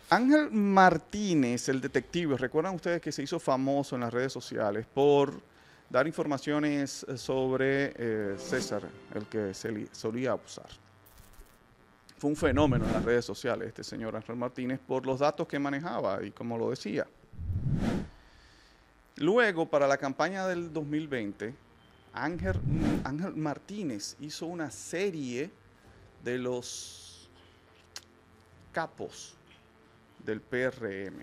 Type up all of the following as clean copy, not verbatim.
Ángel Martínez, el detective, ¿recuerdan ustedes que se hizo famoso en las redes sociales por dar informaciones sobre César, el que solía abusar? Fue un fenómeno en las redes sociales este señor Ángel Martínez por los datos que manejaba y como lo decía. Luego, para la campaña del 2020, Ángel Martínez hizo una serie de los capos del PRM.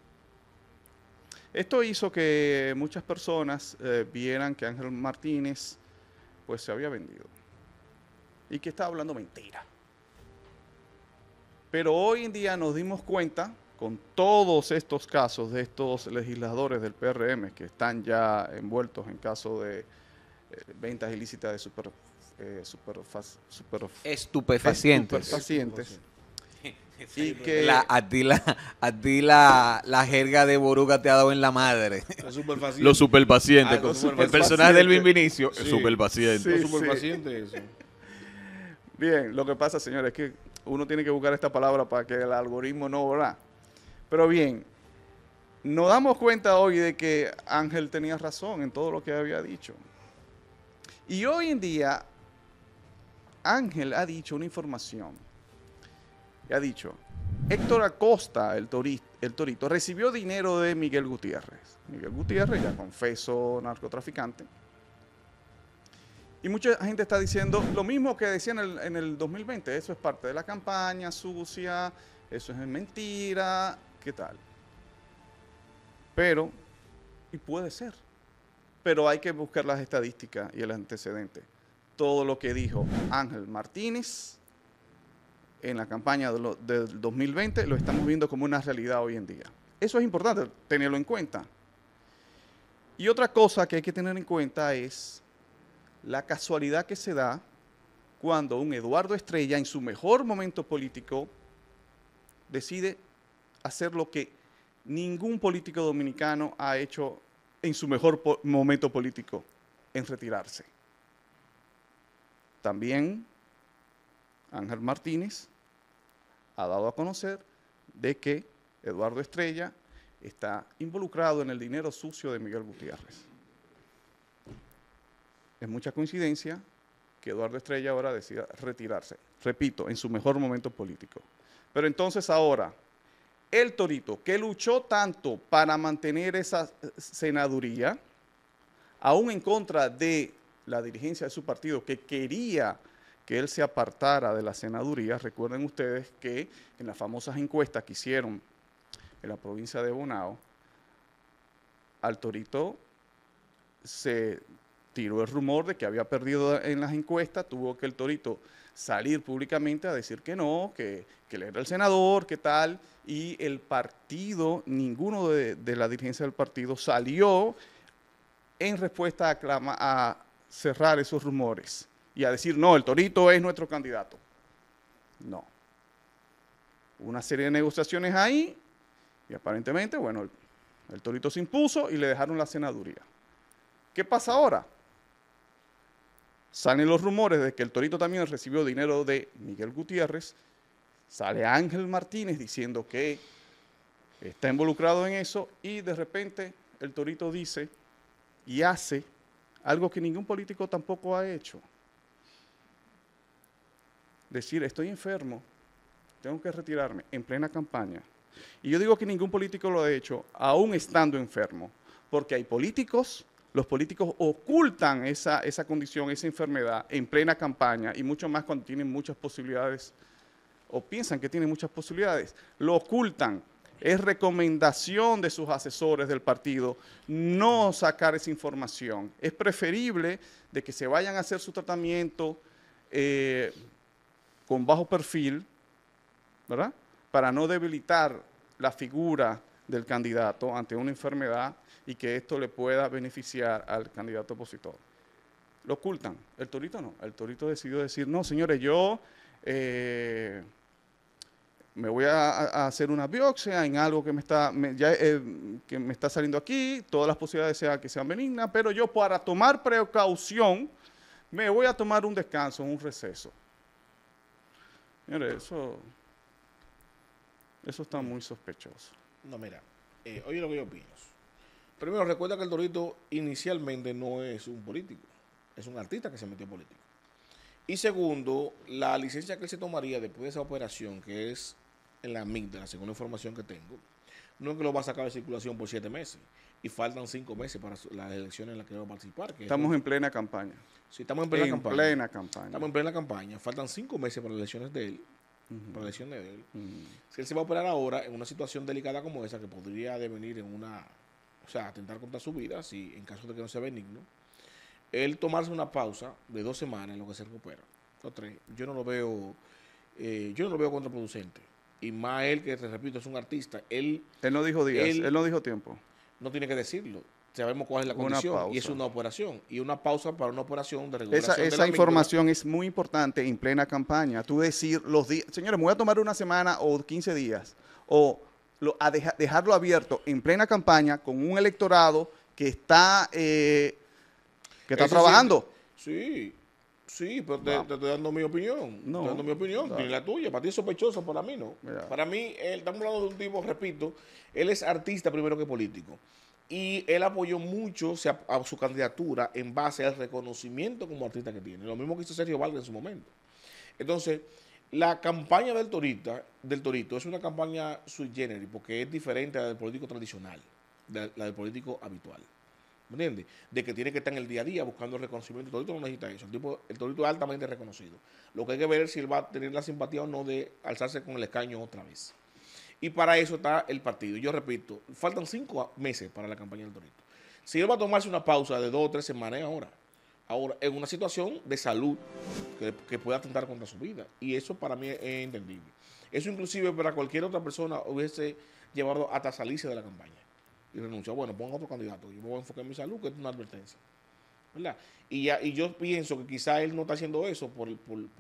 Esto hizo que muchas personas vieran que Ángel Martínez pues se había vendido y que estaba hablando mentira. Pero hoy en día nos dimos cuenta, con todos estos casos de estos legisladores del PRM que están ya envueltos en casos de ventas ilícitas de estupefacientes. Y que A ti la jerga de Boruga te ha dado en la madre. Los superpacientes. El personaje del Vinicio, sí. Superpaciente. Sí, los superpacientes, eso. Bien, lo que pasa, señores, es que uno tiene que buscar esta palabra para que el algoritmo no, ¿verdad? Pero bien, nos damos cuenta hoy de que Ángel tenía razón en todo lo que había dicho. Y hoy en día, Ángel ha dicho una información. Y ha dicho, Héctor Acosta, el Torito, recibió dinero de Miguel Gutiérrez. Miguel Gutiérrez, ya confeso narcotraficante. Y mucha gente está diciendo lo mismo que decían en el 2020. Eso es parte de la campaña sucia, eso es mentira, ¿qué tal? Pero, y puede ser, pero hay que buscar las estadísticas y el antecedente. Todo lo que dijo Ángel Martínez en la campaña del 2020 lo estamos viendo como una realidad hoy en día. Eso es importante tenerlo en cuenta. Y otra cosa que hay que tener en cuenta es la casualidad que se da cuando un Eduardo Estrella, en su mejor momento político, decide hacer lo que ningún político dominicano ha hecho en su mejor momento político, en retirarse. También Ángel Martínez ha dado a conocer de que Eduardo Estrella está involucrado en el dinero sucio de Miguel Gutiérrez. Es mucha coincidencia que Eduardo Estrella ahora decida retirarse, repito, en su mejor momento político. Pero entonces ahora, el Torito, que luchó tanto para mantener esa senaduría, aún en contra de la dirigencia de su partido, que quería que él se apartara de la senaduría. Recuerden ustedes que en las famosas encuestas que hicieron en la provincia de Bonao, al Torito se tiró el rumor de que había perdido en las encuestas, tuvo que el Torito salir públicamente a decir que no, que él era el senador, que tal, y el partido, ninguno de la dirigencia del partido salió en respuesta a cerrar esos rumores y a decir, no, el Torito es nuestro candidato. No. Una serie de negociaciones ahí y aparentemente, bueno, el Torito se impuso y le dejaron la senaduría. ¿Qué pasa ahora? Salen los rumores de que el Torito también recibió dinero de Miguel Gutiérrez. Sale Ángel Martínez diciendo que está involucrado en eso y de repente el Torito dice y hace algo que ningún político tampoco ha hecho. Decir, estoy enfermo, tengo que retirarme en plena campaña. Y yo digo que ningún político lo ha hecho, aún estando enfermo, porque hay políticos, los políticos ocultan esa condición, esa enfermedad en plena campaña y mucho más cuando tienen muchas posibilidades o piensan que tienen muchas posibilidades, lo ocultan. Es recomendación de sus asesores del partido no sacar esa información. Es preferible de que se vayan a hacer su tratamiento con bajo perfil, ¿verdad? Para no debilitar la figura del candidato ante una enfermedad y que esto le pueda beneficiar al candidato opositor. Lo ocultan. El Torito no. El Torito decidió decir, no, señores, yo me voy a hacer una biopsia en algo que que me está saliendo aquí, todas las posibilidades sean que sean benignas, pero yo para tomar precaución me voy a tomar un descanso, un receso. Señores, Eso está muy sospechoso. No, mira, oye lo que yo pienso. Primero, recuerda que el Torito inicialmente no es un político, es un artista que se metió en política. Y segundo, la licencia que él se tomaría después de esa operación, que es en la amígdala, según la información que tengo, no es que lo va a sacar de circulación por 7 meses. Y faltan 5 meses para las elecciones en las que va a participar. Estamos en plena campaña. Sí, estamos en plena campaña. Estamos en plena campaña. Faltan 5 meses para las elecciones de él. Para la elección de él. Si él se va a operar ahora en una situación delicada como esa, que podría devenir en una, o sea, atentar contra su vida, si en caso de que no sea benigno, él tomarse una pausa de 2 semanas en lo que se recupera, o 3, yo no lo veo contraproducente. Y más él, que te repito, es un artista. Él no dijo días, él no dijo tiempo. No tiene que decirlo. Sabemos cuál es la condición y es una operación. Y una pausa para una operación de regulación. Esa información es muy importante en plena campaña. Tú decir los días, señores, me voy a tomar una semana o 15 días, o dejarlo abierto en plena campaña con un electorado que está trabajando. Sí, pero te estoy dando mi opinión. No, estoy dando mi opinión. Ni la tuya. Para ti es sospechoso, para mí no. Mira. Para mí, estamos hablando de un tipo, repito, él es artista primero que político. Y él apoyó mucho a su candidatura en base al reconocimiento como artista que tiene. Lo mismo que hizo Sergio Vargas en su momento. Entonces, la campaña del Torito es una campaña sui generis porque es diferente a la del político tradicional, la del político habitual. ¿Me entiendes? De que tiene que estar en el día a día buscando el reconocimiento. El Torito no necesita eso. El Torito es altamente reconocido. Lo que hay que ver es si él va a tener la simpatía o no de alzarse con el escaño otra vez. Y para eso está el partido. Yo repito, faltan 5 meses para la campaña del Torito. Si él va a tomarse una pausa de 2 o 3 semanas, ahora en una situación de salud que pueda atentar contra su vida. Y eso para mí es entendible. Eso inclusive para cualquier otra persona hubiese llevado hasta salirse de la campaña y renunciar. Bueno, ponga otro candidato. Yo me voy a enfocar en mi salud, que es una advertencia. ¿Verdad? Y yo pienso que quizá él no está haciendo eso por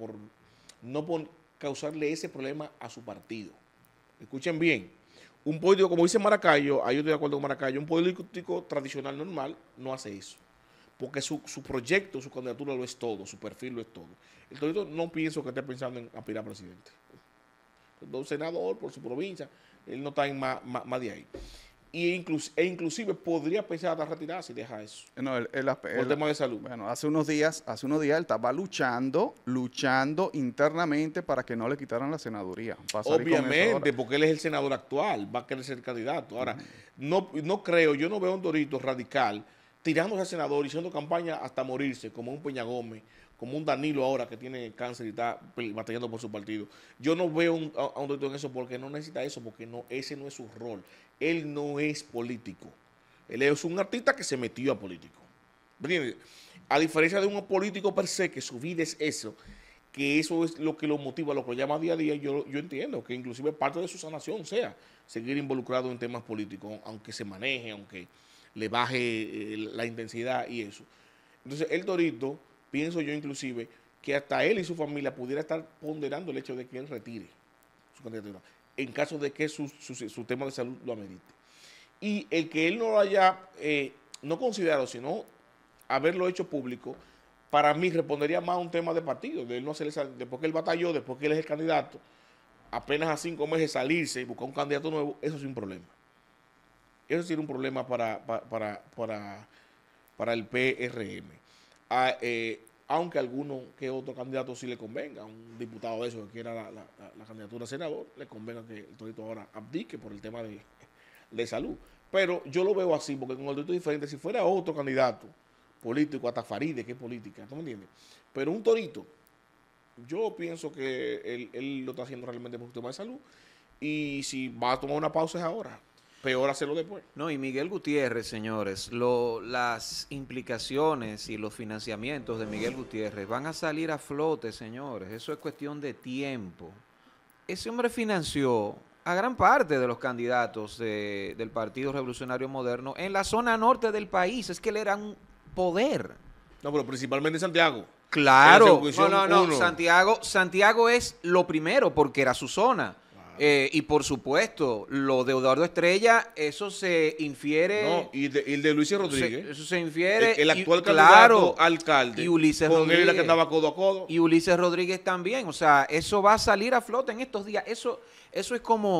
no causarle ese problema a su partido. Escuchen bien, un político, como dice Maracayo, ahí yo estoy de acuerdo con Maracayo, un político tradicional normal no hace eso, porque su proyecto, su candidatura lo es todo, su perfil lo es todo. El Torito no pienso que esté pensando en aspirar a presidente. Un senador por su provincia, él no está en más de ahí. Inclusive podría pensar hasta retirarse y deja eso. No, por el tema de salud. Bueno, hace unos días él estaba luchando internamente para que no le quitaran la senaduría. Obviamente, porque él es el senador actual, va a querer ser candidato. Ahora, no creo, yo no veo a un Torito radical tirándose al senador y haciendo campaña hasta morirse, como un Peña Gómez, como un Danilo ahora que tiene cáncer y está batallando por su partido. Yo no veo a un Torito en eso porque no necesita eso, porque ese no es su rol. Él no es político. Él es un artista que se metió a político. ¿Entiendes? A diferencia de un político per se, que su vida es eso, que eso es lo que lo motiva, lo que lo llama día a día, yo entiendo que inclusive parte de su sanación sea seguir involucrado en temas políticos, aunque se maneje, aunque le baje la intensidad y eso. Entonces, el Torito, pienso yo inclusive, que hasta él y su familia pudiera estar ponderando el hecho de que él retire su candidatura, en caso de que su tema de salud lo amerite. Y el que él no lo haya, no considerado, sino haberlo hecho público, para mí respondería más a un tema de partido, de él no hacer después que él batalló, después que él es el candidato, apenas a 5 meses salirse y buscar un candidato nuevo, eso es un problema. Eso sí es un problema para el PRM. Aunque a alguno que otro candidato sí le convenga, un diputado de eso que quiera la candidatura a senador, le convenga que el Torito ahora abdique por el tema de salud. Pero yo lo veo así, porque con el Torito es diferente. Si fuera otro candidato político, hasta Faride, que es política, ¿tú me entiendes? Pero un Torito, yo pienso que él lo está haciendo realmente por un tema de salud, y si va a tomar una pausa es ahora. Peor hacerlo después. No, y Miguel Gutiérrez, señores, las implicaciones y los financiamientos de Miguel Gutiérrez van a salir a flote, señores. Eso es cuestión de tiempo. Ese hombre financió a gran parte de los candidatos del Partido Revolucionario Moderno en la zona norte del país. Es que él era un poder. No, pero principalmente Santiago. Claro. No. Santiago es lo primero porque era su zona. Y por supuesto, lo de Eduardo Estrella, eso se infiere. No, y el de Luis Rodríguez. Eso se infiere. El actual candidato alcalde. Y Ulises con Rodríguez. Él era que andaba codo a codo. Y Ulises Rodríguez también. O sea, eso va a salir a flote en estos días. Eso es como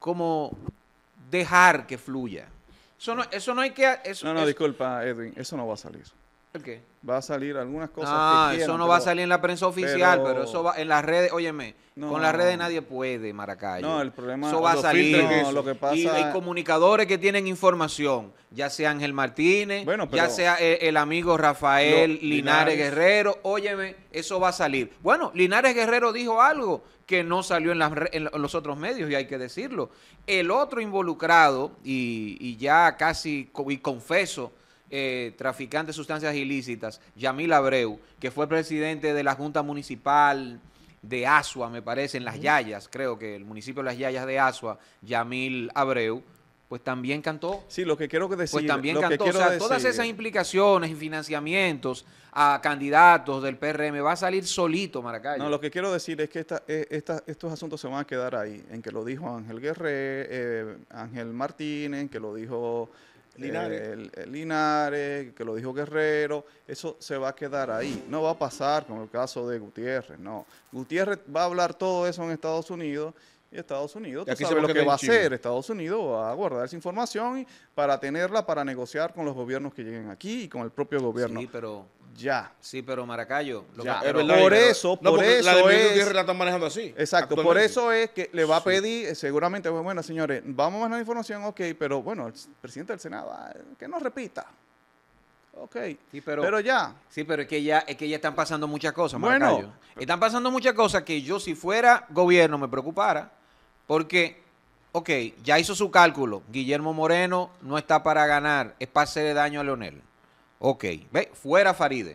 como dejar que fluya. Eso no hay que... No, disculpa, Edwin, eso no va a salir. ¿El qué? Va a salir algunas cosas que Eso quieran, no va a salir en la prensa oficial, pero eso va en las redes. Óyeme, No. con las redes nadie puede, Maracayo. No, el problema... Eso va a los salir. filtros, No, lo que pasa... Y hay comunicadores que tienen información, ya sea Ángel Martínez, Bueno, ya pero- sea el amigo Rafael Linares Linares. Guerrero. Óyeme, eso va a salir. Bueno, Linares Guerrero dijo algo que no salió en los otros medios, y hay que decirlo. El otro involucrado, y ya casi y confeso, traficante de sustancias ilícitas, Yamil Abreu, que fue presidente de la Junta Municipal de Asua, me parece, en Las Yayas, creo que el municipio de Las Yayas de Asua, Yamil Abreu, pues también cantó. Sí, lo que quiero decir... Pues también lo que cantó. O quiero sea, todas decir- esas implicaciones y financiamientos a candidatos del PRM va a salir solito, Maracayo. No, lo que quiero decir es que estos asuntos se van a quedar ahí, en que lo dijo Ángel Guerrero, Ángel Martínez, que lo dijo Linares. Linares, que lo dijo Guerrero. Eso se va a quedar ahí. No va a pasar con el caso de Gutiérrez, no. Gutiérrez va a hablar todo eso en Estados Unidos. Y Estados Unidos, Y tú aquí se sabes va a lo que quedar va a en Chile. hacer. Estados Unidos va a guardar esa información para tenerla, para negociar con los gobiernos que lleguen aquí y con el propio gobierno. Ya. Sí, pero Maracayo. Ya, Es pero verdad, por pero- eso, no, por porque la de eso Miguel es... Gutiérrez la están manejando así. Exacto, por actualmente. eso es que le va a pedir, seguramente, bueno, señores, vamos a mandar información, ok, pero bueno, el presidente del Senado, que no repita. Ok, Sí, pero ya. Sí, pero es que ya están pasando muchas cosas, Bueno. Maracayo. Están pasando muchas cosas que yo, si fuera gobierno, me preocupara. Porque, ok, ya hizo su cálculo. Guillermo Moreno no está para ganar, es para hacerle daño a Leonel. Ok, ve, fuera Faride.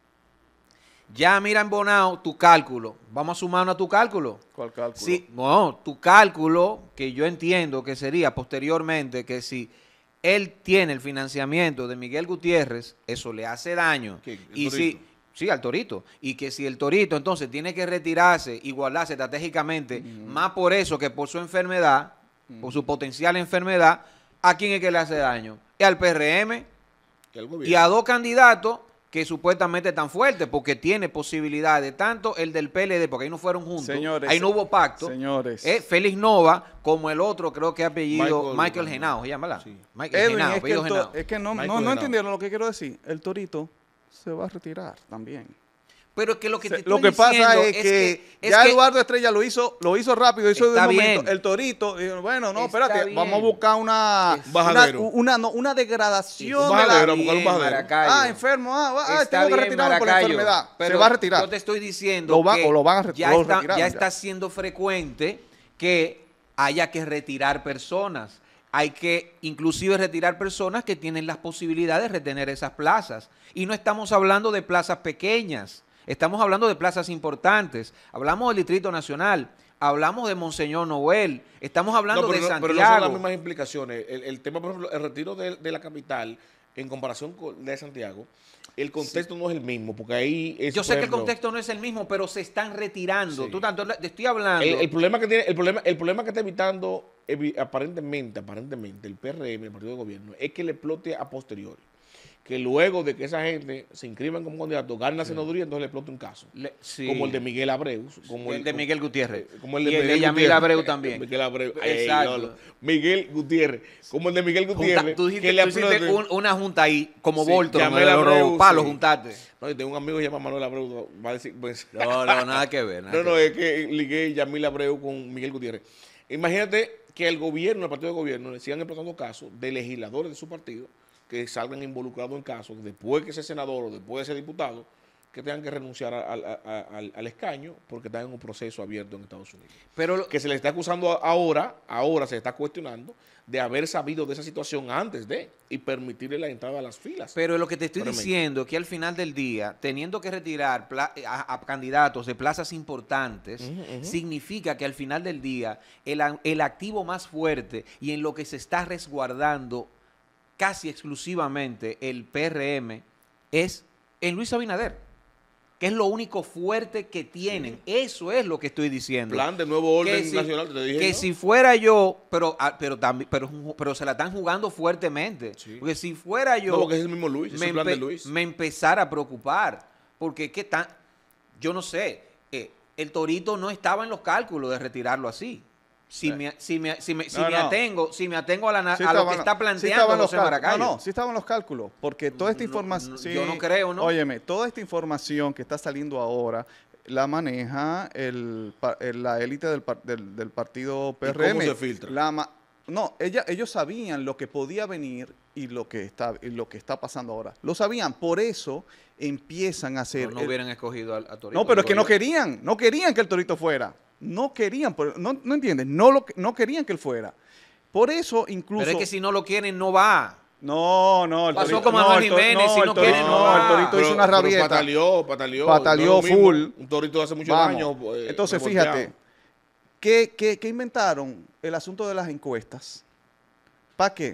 Ya mira en Bonao tu cálculo. Vamos a sumarnos a tu cálculo. ¿Cuál cálculo? Sí, no, tu cálculo, que yo entiendo que sería posteriormente que si él tiene el financiamiento de Miguel Gutiérrez, eso le hace daño. ¿Quién? ¿El Y Torito? sí, al Torito. Y que si el Torito entonces tiene que retirarse y guardarse estratégicamente, más por eso que por su enfermedad, por su potencial enfermedad, ¿a quién es que le hace daño? Y al PRM Que el y gobierno. a dos candidatos que supuestamente están fuertes, porque tiene posibilidades, tanto el del PLD, porque ahí no fueron juntos, Señores, ahí no hubo pacto, señores. Félix Nova, como el otro, creo que apellido Michael Genao, se llama, ¿verdad? Sí. Michael Edwin, Genao, es que, apellido Genao. es que no Michael Genao. entendieron lo que quiero decir. El Torito se va a retirar también. Pero es que lo que te Lo estoy que pasa diciendo es que ya Eduardo Estrella lo hizo rápido, hizo de Está un momento. bien. El Torito, dijo, bueno, no, Está espérate, bien. vamos a buscar Bajadero. una degradación Un de la... bajadero, buscar un bajadero. Maracayo. enfermo, Está tengo que bien, retirarme por la Maracayo, enfermedad. Se pero va a retirar. Yo te estoy diciendo Lo van que a ya retirar. está, ya está siendo frecuente que haya que retirar personas. Hay que inclusive retirar personas que tienen las posibilidades de retener esas plazas. Y no estamos hablando de plazas pequeñas, estamos hablando de plazas importantes. Hablamos del Distrito Nacional, hablamos de Monseñor Noel, estamos hablando de Pero no son Santiago. las mismas implicaciones. El tema, por ejemplo, el retiro de la capital en comparación con el de Santiago, el contexto no es el mismo, porque ahí es, Yo sé por que el ejemplo, contexto no es el mismo, pero se están retirando. Sí. Tú tanto te estoy hablando. el problema que tiene, el problema que está evitando aparentemente el PRM, el partido de gobierno, es que le explote a posteriori. Que luego de que esa gente se inscriban como candidato, gane la senaduría, entonces le explote un caso. Sí. Como el de Miguel Abreu. Como El de Miguel Gutiérrez. Como Y el de Yamil Gutiérrez. Abreu también. Miguel Abreu. Exacto. Lolo. Miguel Gutiérrez. Como el de Miguel Gutiérrez. Tú dijiste, que le tú hiciste explote. una junta ahí, como Sí, Voltron, Yamil de los Abreu, palos, sí. juntaste. No, yo tengo un amigo que se llama Manuel Abreu. Va a decir, pues, No, nada que ver. nada No, que no, ver. es que ligué Yamil Abreu con Miguel Gutiérrez. Imagínate que el gobierno, el partido de gobierno, le sigan explotando casos de legisladores de su partido que salgan involucrados en casos, después que sea senador o después de ser diputado, que tengan que renunciar al escaño porque están en un proceso abierto en Estados Unidos. Pero Que se le está acusando ahora se le está cuestionando de haber sabido de esa situación antes de y permitirle la entrada a las filas. Pero lo que te estoy Espérame. diciendo que al final del día, teniendo que retirar a candidatos de plazas importantes, significa que al final del día el activo más fuerte y en lo que se está resguardando casi exclusivamente el PRM es en Luis Abinader, que es lo único fuerte que tienen. Eso es lo que estoy diciendo. Plan de nuevo orden Que si- nacional, te dije que yo. si fuera yo, pero se la están jugando fuertemente. Sí. Porque si fuera yo, No, porque es el mismo Luis, es el plan de Luis. me empezara a preocupar. Porque qué tan, yo no sé, el Torito no estaba en los cálculos de retirarlo así. Si me No. atengo a, Sí a lo estaban- que está sí planteando estaban los José cálculos. Maracayo. No, sí estaban los cálculos, porque toda esta información... yo no creo, ¿no? Óyeme, toda esta información que está saliendo ahora la maneja la élite del partido ¿Y PRM. cómo se filtra? No, ellos sabían lo que podía venir y lo que está pasando ahora. Lo sabían, por eso empiezan a hacer... No hubieran escogido a Torito. No, pero es que digo no querían que el Torito fuera. No querían, no entiendes, no querían que él fuera. Por eso incluso... Pero es que si no lo quieren, no va. No, el Pasó Torito... como Manuel Jiménez, si no quiere, no va. el Torito hizo una rabieta. Pataleó. Pataleó No es lo mismo. full. Un torito de hace muchos Vamos. años. Entonces, revolteado. fíjate, ¿qué inventaron? El asunto de las encuestas. ¿Para qué?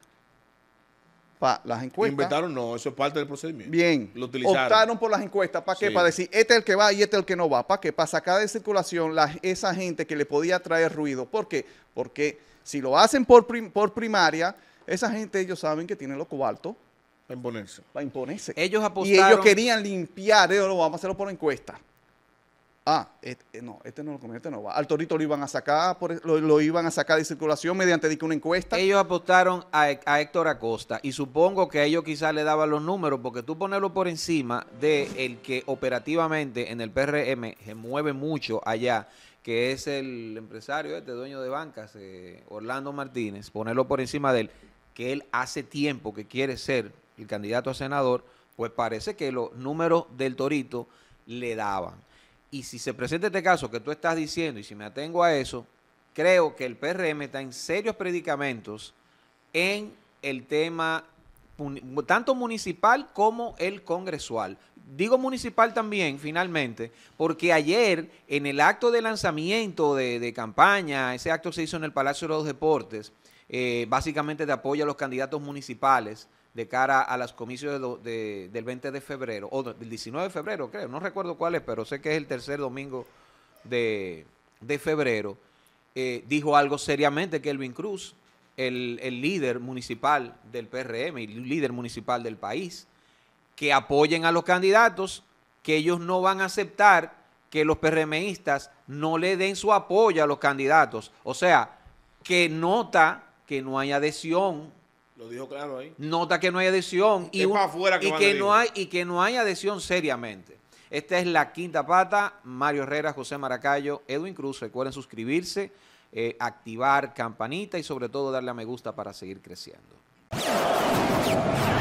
Para las encuestas. Inventaron, no, eso es parte del procedimiento. Bien, Lo utilizaron. optaron por las encuestas. ¿Para qué? Sí. Para decir, este es el que va y este es el que no va. ¿Para qué? Para sacar de circulación esa gente que le podía traer ruido. ¿Por qué? Porque si lo hacen por primaria, esa gente ellos saben que tienen los cuartos A imponerse. para imponerse. Ellos Y apostaron. ellos querían limpiar, vamos a hacerlo por encuesta. Este no lo conviene, este no va. Al Torito lo iban a sacar, lo iban a sacar de circulación mediante una encuesta. Ellos apostaron a Héctor Acosta y supongo que a ellos quizás le daban los números porque tú ponerlo por encima de el que operativamente en el PRM se mueve mucho allá, que es el empresario dueño de bancas, Orlando Martínez, ponerlo por encima de él, que él hace tiempo que quiere ser el candidato a senador, pues parece que los números del Torito le daban. Y si se presenta este caso que tú estás diciendo, y si me atengo a eso, creo que el PRM está en serios predicamentos en el tema tanto municipal como el congresual. Digo municipal también, finalmente, porque ayer en el acto de lanzamiento de campaña, ese acto se hizo en el Palacio de los Deportes, básicamente de apoyo a los candidatos municipales de cara a los comicios del 20 de febrero, o del 19 de febrero, creo, no recuerdo cuál es, pero sé que es el tercer domingo de febrero, dijo algo seriamente Kelvin Cruz, el líder municipal del PRM y líder municipal del país, que apoyen a los candidatos, que ellos no van a aceptar que los PRMistas no le den su apoyo a los candidatos. O sea, que nota que no hay adhesión. Lo dijo claro ahí. Nota que no hay adhesión y que no hay adhesión seriamente. Esta es La Quinta Pata. Mario Herrera, José Maracayo, Edwin Cruz. Recuerden suscribirse, activar campanita y sobre todo darle a me gusta para seguir creciendo.